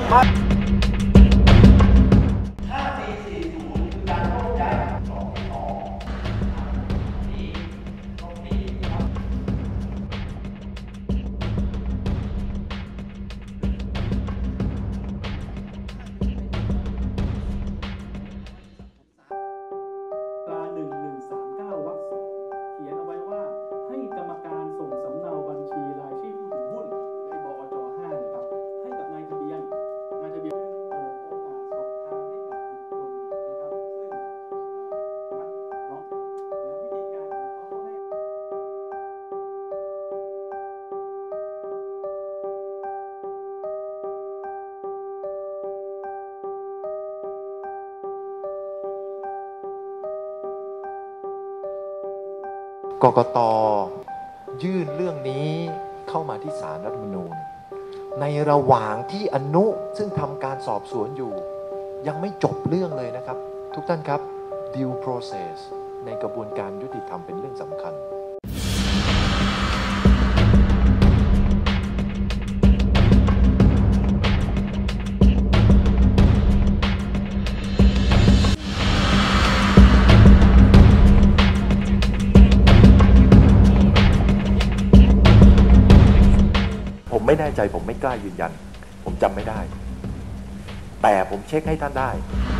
กกต.ยื่นเรื่องนี้เข้ามาที่ศาลรัฐธรรมนูญในระหว่างที่อนุซึ่งทำการสอบสวนอยู่ยังไม่จบเรื่องเลยนะครับทุกท่านครับ due process ในกระบวนการยุติธรรมเป็นเรื่องสำคัญผมไม่แน่ใจผมไม่กล้ายืนยันผมจำไม่ได้แต่ผมเช็คให้ท่านได้